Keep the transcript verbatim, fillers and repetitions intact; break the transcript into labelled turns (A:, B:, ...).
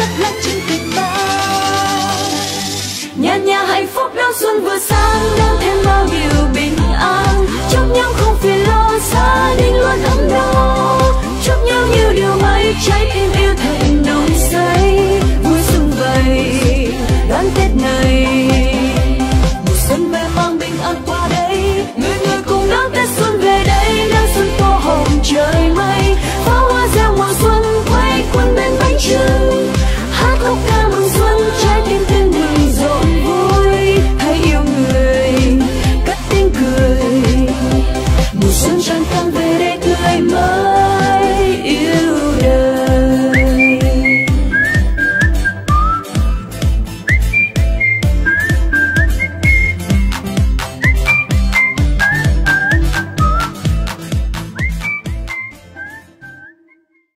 A: cất lên trên kịch bản. Nhà nhà hạnh phúc đón xuân vừa sang năm.